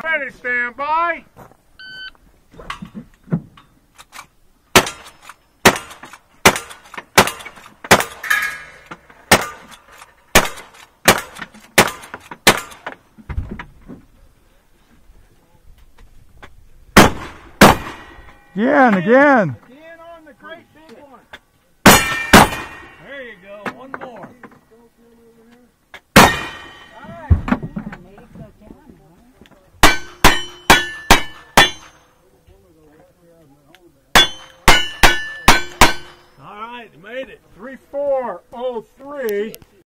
Ready, stand by. Again. Again on the great big one. There you go. One more. All right, made it. 3-4-0-3.